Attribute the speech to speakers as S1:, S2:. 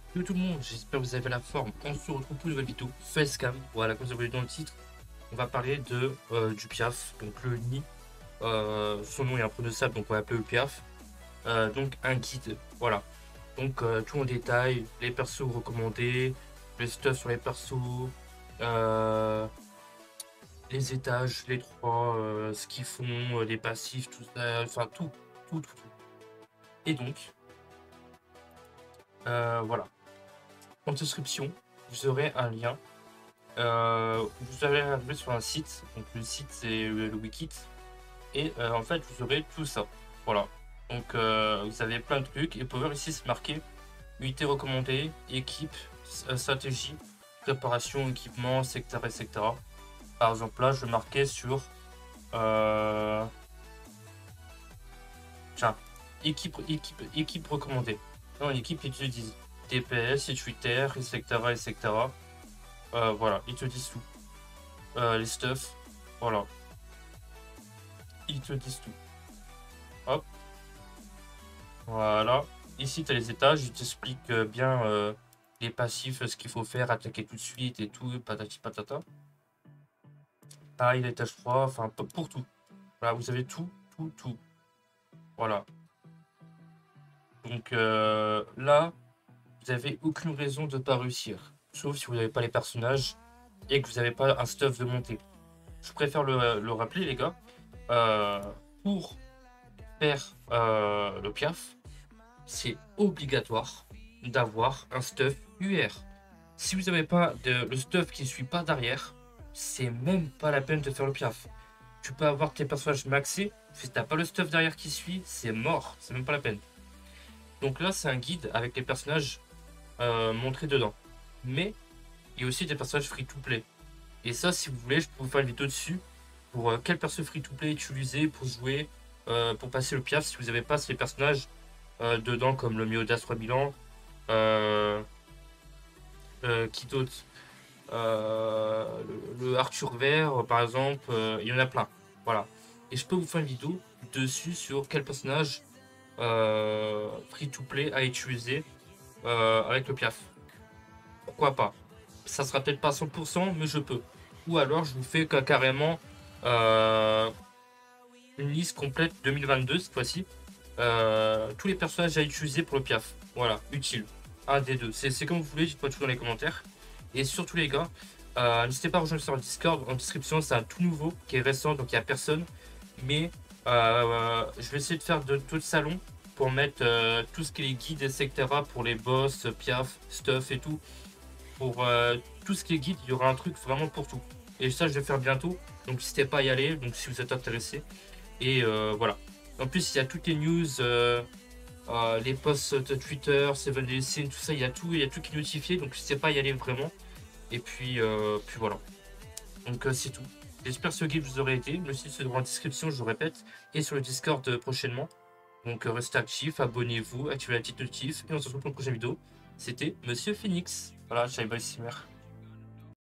S1: Salut tout le monde, j'espère que vous avez la forme. On se retrouve pour une nouvelle vidéo Facecam. Voilà, comme vous avez vu dans le titre, on va parler du Piaf, donc le nid. Son nom est imprononçable, donc on va appeler le Piaf. Donc un guide, voilà. Donc tout en détail, les persos recommandés, les stuff sur les persos, euh, les étages, les trois, ce qu'ils font, les passifs, tout ça, enfin tout. Et donc, voilà. En description, vous aurez un lien. Vous allez arriver sur un site, donc le site c'est le Wikit, et en fait vous aurez tout ça. Voilà. Donc vous avez plein de trucs, et Power ici c'est marqué unité recommandée, équipe, stratégie, préparation, équipement, etc., etc. Par exemple là je marquais sur euh, tiens, équipe recommandée. Non, équipe ils te disent DPS, utilitaire, etc., etc. Voilà, ils te disent tout. Les stuff, voilà, ils te disent tout. Hop, voilà. Ici, tu as les étages, ils t'expliquent bien les passifs, ce qu'il faut faire, attaquer tout de suite et tout, patati patata. Pareil, l'étage 3, enfin, pour tout. Voilà, vous avez tout. Voilà. Donc là, vous avez aucune raison de ne pas réussir. Sauf si vous n'avez pas les personnages et que vous n'avez pas un stuff de montée. Je préfère le rappeler, les gars. Euh, pour faire le piaf, c'est obligatoire d'avoir un stuff UR. Si vous n'avez pas le stuff qui ne suit pas derrière, c'est même pas la peine de faire le piaf. Tu peux avoir tes personnages maxés, si t'as pas le stuff derrière qui suit, c'est mort, c'est même pas la peine. Donc là, c'est un guide avec les personnages montrés dedans. Mais il y a aussi des personnages free-to-play. Et ça, si vous voulez, je peux vous faire une vidéo dessus pour quel perso free-to-play utiliser pour jouer, pour passer le piaf si vous n'avez pas ces personnages dedans, comme le Miodas 3000 ans, euh, qui d'autre le Arthur Vert, par exemple, il y en a plein. Voilà. Et je peux vous faire une vidéo dessus sur quel personnage free-to-play à utiliser avec le piaf. Pourquoi pas? Ça sera peut-être pas 100%, mais je peux. Ou alors, je vous fais carrément euh, une liste complète 2022 cette fois-ci. Tous les personnages à utiliser pour le piaf. Voilà, utile. Un des deux. C'est comme vous voulez, dites-moi tout dans les commentaires. Et surtout les gars, n'hésitez pas à rejoindre sur le Discord. En description, c'est un tout nouveau qui est récent, donc il n'y a personne. Mais je vais essayer de faire d'autres salons pour mettre tout ce qui est les guides, etc. pour les boss, piaf, stuff et tout. Pour tout ce qui est guide, il y aura un truc vraiment pour tout. Et ça, je vais faire bientôt. Donc n'hésitez pas à y aller, donc si vous êtes intéressé. Et voilà. En plus, il y a toutes les news, les posts de Twitter, Seven Days Sin, tout ça, il y a tout qui est notifié, donc n'hésitez pas à y aller vraiment. Et puis voilà. Donc c'est tout. J'espère que ce guide vous aurait aidé. Le site se trouve en description, je vous répète, et sur le Discord prochainement. Donc restez actifs, abonnez-vous, activez la petite notif, et on se retrouve pour une prochaine vidéo. C'était Monsieur Phoenix. Voilà, ciao, bye, Simmer.